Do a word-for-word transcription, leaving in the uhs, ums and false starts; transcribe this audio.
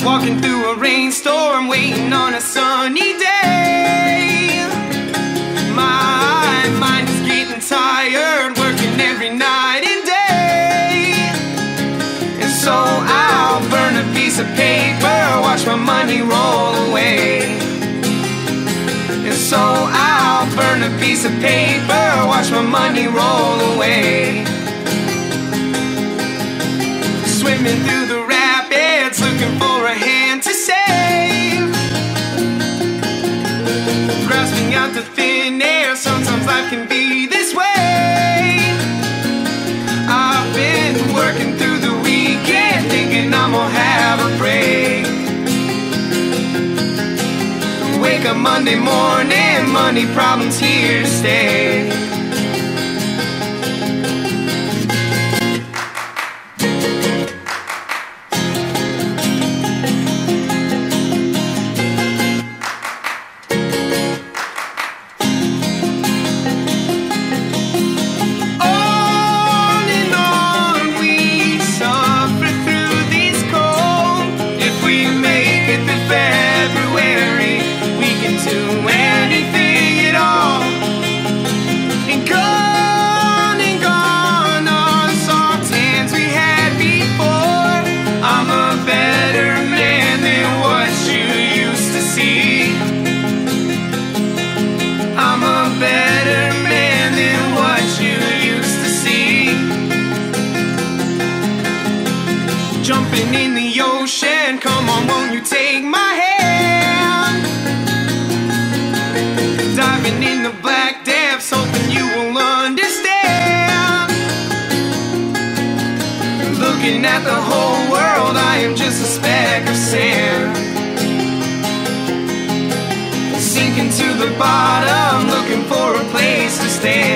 Walking through a rainstorm, waiting on a sunny day. My mind is getting tired, working every night and day. And so I'll burn a piece of paper, watch my money roll away. And so I'll burn a piece of paper, watch my money roll away. Swimming through the rapids, looking for a hand to save. Grasping out the thin air, sometimes life can be this way. I've been working through the weekend, thinking I'm gonna have a break. Wake up Monday morning, money problems here to stay. Jumping in the ocean, come on, won't you take my hand? Diving in the black depths, hoping you will understand. Looking at the whole world, I am just a speck of sand. Sinking to the bottom, looking for a place to stand.